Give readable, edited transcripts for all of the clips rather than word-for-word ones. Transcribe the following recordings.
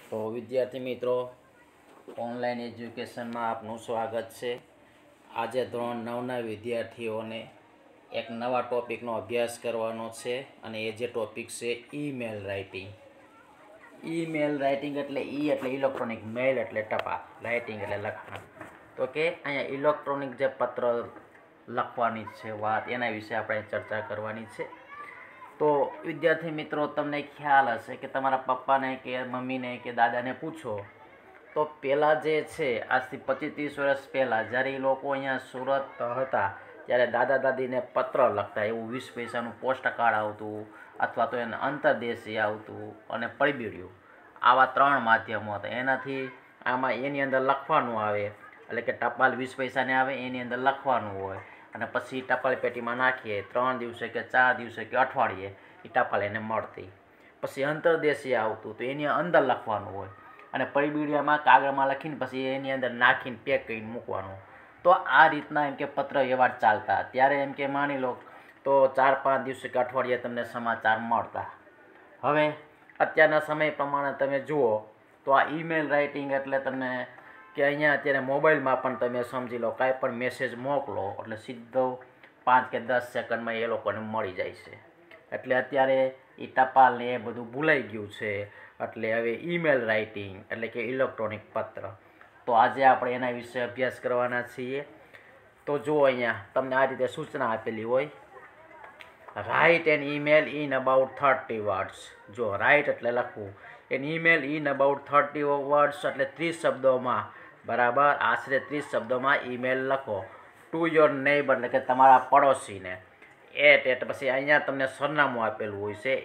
તો વિદ્યાર્થી મિત્રો, ઓનલાઈન એજ્યુકેશનમાં આપનું સ્વાગત છે. આજે ધોરણ 9ના વિદ્યાર્થીઓને એક નવા ટોપિકનો અભ્યાસ કરવાનો છે અને એ જે ટોપિક છે ઈમેલ રાઇટિંગ. ઈમેલ રાઇટિંગ એટલે એટલે ઇલેક્ટ્રોનિક, મેલ એટલે ટપાલ, રાઇટિંગ એટલે લખવાનું. તો કે અહીંયા ઇલેક્ટ્રોનિક જે પત્ર લખવાની છે વાત, એના વિશે આપણે ચર્ચા કરવાની છે. તો વિદ્યાર્થી મિત્રો, તમને ખ્યાલ હશે કે તમારા પપ્પાને કે મમ્મીને કે દાદાને પૂછો તો પહેલાં જે છે આજથી 25-30 વર્ષ પહેલાં જ્યારે એ લોકો અહીંયા સુરત હતા ત્યારે દાદા દાદીને પત્ર લખતા. એવું 20 પૈસાનું પોસ્ટ કાર્ડ આવતું, અથવા તો એને અંતરદેશી આવતું અને પળબીડિયું, આવા 3 માધ્યમો હતા. એનાથી એની અંદર લખવાનું આવે, એટલે કે ટપાલ 20 પૈસાને આવે, એની અંદર લખવાનું હોય અને પછી ટપાલ પેટીમાં નાખીએ 3 દિવસે કે 4 દિવસે કે અઠવાડિયે એ ટપાલ એને મળતી. પછી અંતરદેશી આવતું, તો એની અંદર લખવાનું હોય અને પળબીડિયામાં કાગળમાં લખીને પછી એની અંદર નાખીને પેક કરીને મૂકવાનું. તો આ રીતના એમ કે પત્ર વ્યવહાર ચાલતા. ત્યારે એમ કે માની લો તો 4-5 દિવસે કે અઠવાડિયે તમને સમાચાર મળતા. હવે અત્યારના સમય પ્રમાણે તમે જુઓ તો આ ઈમેલ રાઇટિંગ એટલે તમને કે અહીંયા અત્યારે મોબાઈલમાં પણ તમે સમજી લો કાંઈ પણ મેસેજ મોકલો એટલે સીધો 5 કે 10 સેકન્ડમાં એ લોકોને મળી જાય છે. એટલે અત્યારે એ ટપાલ ને એ બધું ભૂલાઈ ગયું છે. એટલે હવે ઈમેલ રાઇટિંગ એટલે કે ઇલેક્ટ્રોનિક પત્ર. તો આજે આપણે એના વિશે અભ્યાસ કરવાના છીએ. તો જુઓ, અહીંયા તમને આ રીતે સૂચના આપેલી હોય, write an email in about 30 words. જો રાઇટ એટલે લખવું, an email in about 30 words એટલે 30 શબ્દોમાં, બરાબર, આશરે 30 શબ્દોમાં ઈમેલ લખો. ટુ યોર નેબર એટલે કે તમારા પડોશીને. એટ પછી અહીંયા તમને સરનામું આપેલું હોય છે,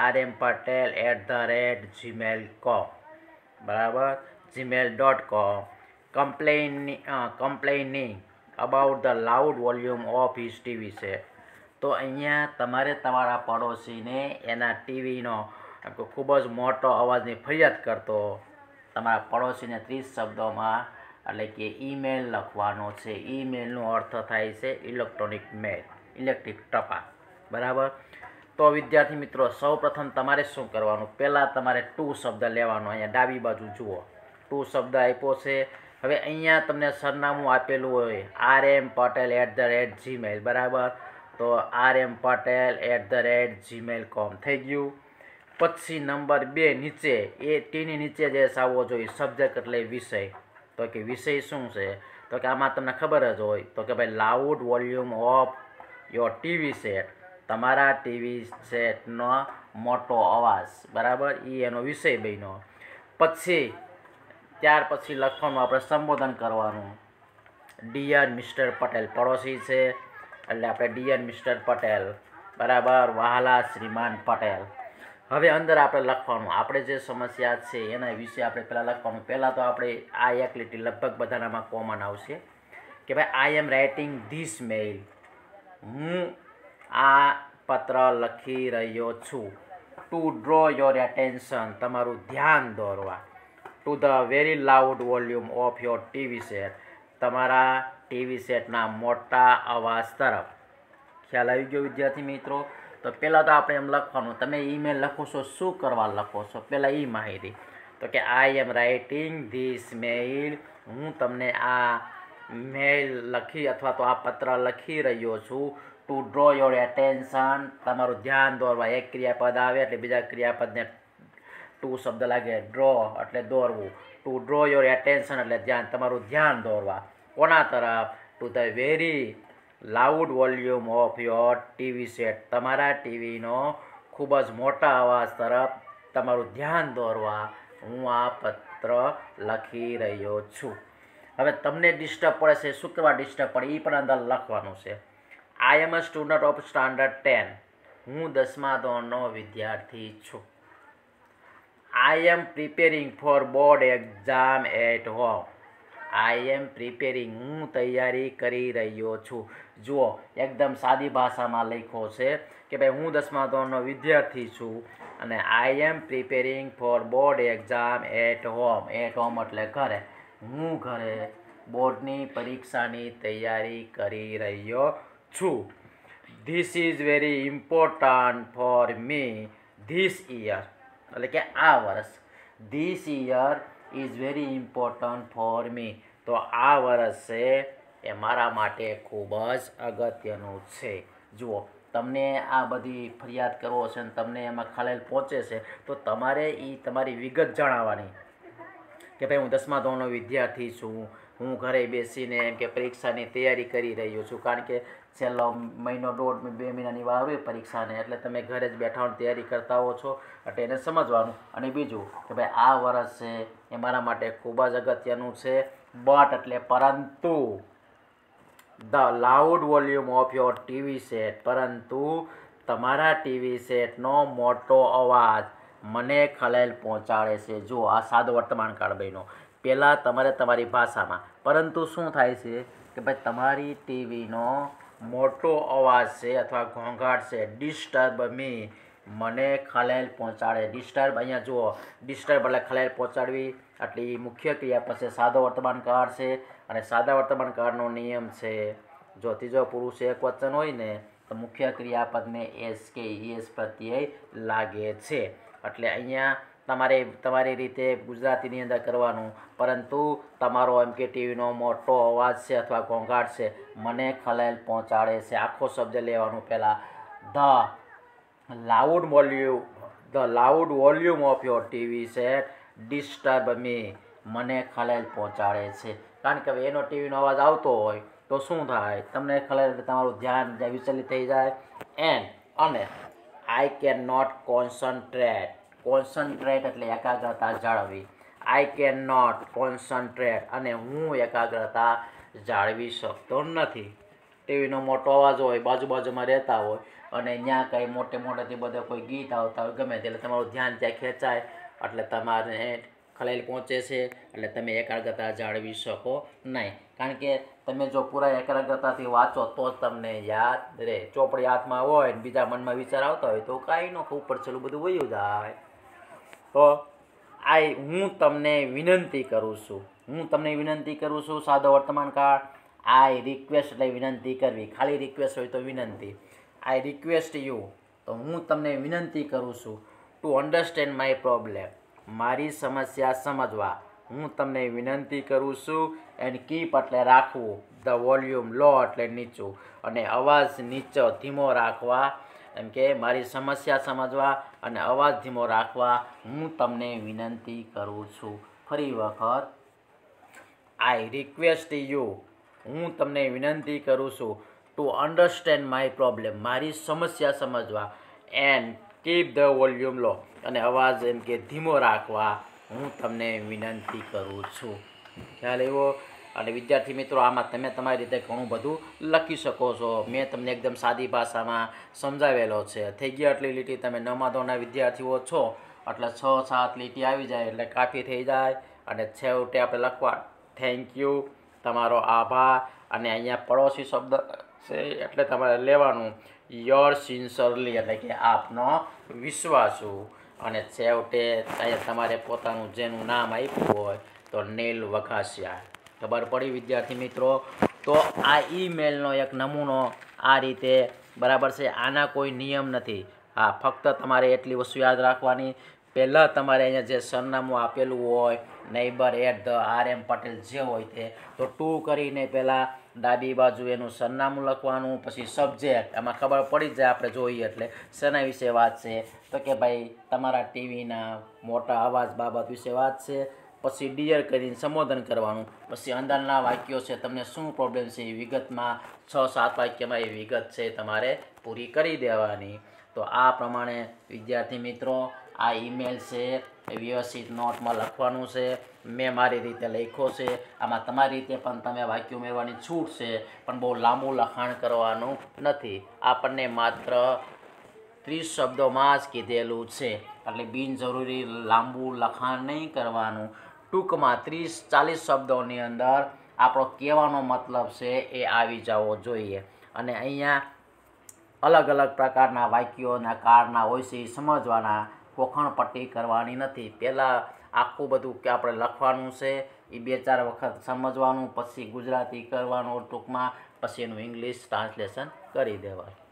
@rmpatel@gmail.com, બરાબર, gmail.com. Complaining about the loud volume of his TV set. તો અહીંયા તમારે તમારા પડોશીને એના ટીવીનો ખૂબ જ મોટો અવાજની ફરિયાદ કરતો તમારા પડોશીને 30 શબ્દોમાં એટલે કે ઈમેલ લખવાનો છે. ઈમેલનો અર્થ થાય છે ઇલેક્ટ્રોનિક મેલ, ઇલેક્ટ્રિક ટપાલ, બરાબર. તો વિદ્યાર્થી મિત્રો, સૌપ્રથમ તમારે શું કરવાનું, પહેલાં તમારે ટુ શબ્દ લેવાનો. અહીંયા ડાબી બાજુ જુઓ, ટુ શબ્દ આપ્યો છે. હવે અહીંયા તમને સરનામું આપેલું હોય rmpatel@gmail, બરાબર. તો rmpatel@gmail.com થઈ ગયું. પછી નંબર 2 નીચે, એ ટીની નીચે જે આવવો જોઈએ, સબ્જેક્ટ એટલે વિષય. તો કે વિષય શું છે, તો કે આમાં તમને ખબર જ હોય, તો કે ભાઈ loud volume of your TV set, તમારા ટીવી સેટનો મોટો અવાજ, બરાબર, એ એનો વિષય બન્યો. પછી ત્યાર પછી લખવાનું, આપણે સંબોધન કરવાનું. ડિયર મિસ્ટર પટેલ, પડોશી છે એટલે આપણે ડિયર મિસ્ટર પટેલ, બરાબર, વહાલા શ્રીમાન પટેલ. હવે અંદર આપણે લખવાનું, આપણે જે સમસ્યા છે એના વિશે આપણે પહેલાં લખવાનું. પહેલાં તો આપણે આ એક લીટી લગભગ બધાનામાં કોમન આવશે કે ભાઈ I am writing this mail, હું આ પત્ર લખી રહ્યો છું. ટુ ડ્રો યોર એટેન્શન, તમારું ધ્યાન દોરવા. To the very loud volume of your TV set, તમારા ટીવી સેટના મોટા અવાજ તરફ. ખ્યાલ આવી ગયો વિદ્યાર્થી મિત્રો? તો પહેલાં તો આપણે એમ લખવાનું. તમે ઈમેલ લખો છો, શું કરવા લખો છો, પહેલાં એ માહિતી. તો કે I am writing this mail, હું તમને આ મેઇલ લખી અથવા તો આ પત્ર લખી રહ્યો છું. ટુ ડ્રો યોર એટેન્શન, તમારું ધ્યાન દોરવા. એક ક્રિયાપદ આવે એટલે બીજા ક્રિયાપદને ટુ શબ્દ લાગે, ડ્રો એટલે દોરવું. ટુ ડ્રો યોર એટેન્શન એટલે ધ્યાન, તમારું ધ્યાન દોરવા. કોના તરફ? To the very loud volume of your TV set, તમારા ટીવીનો ખૂબ જ મોટા અવાજ તરફ તમારું ધ્યાન દોરવા હું આ પત્ર લખી રહ્યો છું. હવે તમને ડિસ્ટર્બ પડે છે, શું કરવા ડિસ્ટર્બ પડે એ પણ અંદર લખવાનું છે. I am a student of standard 10, હું 10મા ધોરણનો વિદ્યાર્થી છું. I am preparing for board exam at home. I am preparing, હું તૈયારી કરી રહ્યો છું. જુઓ, એકદમ સાદી ભાષામાં લખ્યો છે કે ભાઈ હું 10મા ધોરણનો વિદ્યાર્થી છું અને I am preparing for board exam at home. At home એટલે ઘરે, હું ઘરે બોર્ડની પરીક્ષાની તૈયારી કરી રહ્યો છું. This is very important for me this year, એટલે કે આ વર્ષ. This year is very important for me. તો આ વર્ષ છે એ મારા માટે ખૂબ જ અગત્યનું છે. જુઓ, તમને આ બધી ફરિયાદ કરવો છે અને તમને એમાં ખલેલ પહોંચે છે તો તમારે એ તમારી વિગત જણાવવાની કે ભાઈ હું 10મા ધોરણનો વિદ્યાર્થી છું, હું ઘરે બેસીને એમ કે પરીક્ષાની તૈયારી કરી રહ્યો છું, કારણ કે છેલ્લો મહિનો દોઢ 2 મહિનાની વાર હોય પરીક્ષાને, એટલે તમે ઘરે જ બેઠા તૈયારી કરતા હો છો, એટલે એને સમજવાનું. અને બીજું કે ભાઈ આ વર્ષ છે એ મારા માટે ખૂબ જ અગત્યનું છે. બટ એટલે પરંતુ the loud volume of your TV set, પરંતુ તમારા ટીવી સેટનો મોટો અવાજ મને ખલેલ પહોંચાડે છે. જો આ સાદો વર્તમાન કાળ બન્યો. પહેલાં તમારે તમારી ભાષામાં, પરંતુ શું થાય છે કે ભાઈ તમારી ટીવીનો મોટો અવાજ છે અથવા ઘોંઘાટ છે, ડિસ્ટર્બ મી, મને ખલેલ પહોંચાડે. ડિસ્ટર્બ, અહીંયા જુઓ, ડિસ્ટર્બ એટલે ખલેલ પહોંચાડવી, એટલે મુખ્ય ક્રિયા પછી સાદો વર્તમાન કાળ છે. અને સાદા વર્તમાન કાળનો નિયમ છે, જો ત્રીજો પુરુષ એક વચન હોય ને તો મુખ્ય ક્રિયાપદને એસ કે ઈએસ પ્રત્યય લાગે છે. એટલે અહીંયા તમારે તમારી રીતે ગુજરાતીની અંદર કરવાનું, પરંતુ તમારો એમ કે ટીવીનો મોટો અવાજ છે અથવા ઘોંઘાટ છે મને ખલેલ પહોંચાડે છે. આખો શબ્દ લેવાનું. પહેલાં the loud volume of your TV set disturb me, મને ખલેલ પહોંચાડે છે. કારણ કે હવે એનો ટીવીનો અવાજ આવતો હોય તો શું થાય, તમને ખલેલ, તમારું ધ્યાન વિચલિત થઈ જાય. અને I can not concentrate. Concentrate એટલે એકાગ્રતા જાળવવી. આઈ કેન નોટ કોન્સન્ટ્રેટ, અને હું એકાગ્રતા જાળવી શકતો નથી. ટીવીનો મોટો અવાજ હોય, બાજુમાં રહેતા હોય અને ત્યાં કંઈ મોટેથી બધા કોઈ ગીત આવતા હોય, ગમે તે, એટલે તમારું ધ્યાન ત્યાં ખેંચાય, એટલે તમારે ખલેલ પહોંચે છે, એટલે તમે એકાગ્રતા જાળવી શકો નહીં. કારણ કે તમે જો પૂરા એકાગ્રતાથી વાંચો તો જ તમને યાદ રહે. ચોપડી હાથમાં હોય ને બીજા મનમાં વિચાર આવતા હોય તો કાંઈ ન ઉપર છેલ્લું બધું વયું જાય. તો હું તમને વિનંતી કરું છું, સાદો વર્તમાન કાળ. આઈ રિક્વેસ્ટ એટલે વિનંતી કરવી, ખાલી રિક્વેસ્ટ હોય તો વિનંતી. આઈ રિક્વેસ્ટ યુ, તો હું તમને વિનંતી કરું છું, ટુ અન્ડરસ્ટેન્ડ માય પ્રોબ્લેમ, મારી સમસ્યા સમજવા હું તમને વિનંતી કરું છું. એન્ડ કીપ એટલે રાખવું, ધ વોલ્યુમ લો એટલે નીચું, અને અવાજ નીચો ધીમો રાખવા, એમ કે મારી સમસ્યા સમજવા અને અવાજ ધીમો રાખવા હું તમને વિનંતી કરું છું. ફરી વખત, આઈ રિક્વેસ્ટ યુ, હું તમને વિનંતી કરું છું, ટુ અન્ડરસ્ટેન્ડ માય પ્રોબ્લેમ, મારી સમસ્યા સમજવા, and keep the volume low, અને અવાજ એમ કે ધીમો રાખવા હું તમને વિનંતી કરું છું. ખ્યાલ આવ્યો? અને વિદ્યાર્થી મિત્રો, આમાં તમે તમારી રીતે ઘણું બધું લખી શકો છો. મેં તમને એકદમ સાદી ભાષામાં સમજાવેલો છે. થઈ ગયા આટલી લીટી, તમે 9મા ધોરણના વિદ્યાર્થીઓ છો એટલે 6-7 લીટી આવી જાય એટલે કાફી થઈ જાય. અને છેવટે આપણે લખવા થેન્ક યુ, તમારો આભાર. અને અહીંયા પડોશી શબ્દ છે એટલે તમારે લેવાનું યોર સિન્સરલી, એટલે કે આપનો વિશ્વાસુ. અને છેવટે અહીંયા તમારે પોતાનું જેનું નામ આપ્યું હોય તો નીલ વઘાસિયા. ખબર પડી વિદ્યાર્થી મિત્રો? તો આ ઈમેલનો એક નમૂનો આ રીતે બરાબર છે. આના કોઈ નિયમ નથી. હા, ફક્ત તમારે એટલી વસ્તુ યાદ રાખવાની, પહેલાં તમારે અહીંયા જે સરનામું આપેલું હોય neighbor@rm patel જે હોય તે, તો ટુ કરીને પહેલાં ડાબી બાજુ એનું સરનામું લખવાનું, પછી સબ્જેક્ટ, એમાં ખબર પડી જાય આપણે જોઈએ એટલે શેના વિશે વાત છે, તો કે ભાઈ તમારા ટીવીના મોટા અવાજ બાબત વિશે વાત છે. પછી ડિયર કરીને સંબોધન કરવાનું. પછી અંદરના વાક્યો છે, તમને શું પ્રોબ્લેમ છે એ વિગતમાં 6-7 વાક્યમાં એ વિગત છે તમારે પૂરી કરી દેવાની. તો આ પ્રમાણે વિદ્યાર્થી મિત્રો આ ઈમેલ છે એ વ્યવસ્થિત નોટમાં લખવાનું છે. મેં મારી રીતે લખ્યો છે. આમાં તમારી રીતે પણ તમે વાક્યો ઉમેરવાની છૂટ છે, પણ બહુ લાંબુ લખાણ કરવાનું નથી. આપણને માત્ર 30 શબ્દોમાં જ કીધેલું છે, એટલે બિનજરૂરી લાંબુ લખાણ નહીં કરવાનું. ટૂંકમાં 30-40 શબ્દોની અંદર આપણો કહેવાનો મતલબ છે એ આવી જવો જોઈએ. અને અહીંયા અલગ અલગ પ્રકારના વાક્યોના કાળના હોય છે એ સમજવાના, કોખણપટ્ટી કરવાની નથી. પહેલાં આખું બધું કે આપણે લખવાનું છે એ 2-4 વખત સમજવાનું, પછી ગુજરાતી કરવાનું ટૂંકમાં, પછી એનું ઇંગ્લિશ ટ્રાન્સલેશન કરી દેવાનું.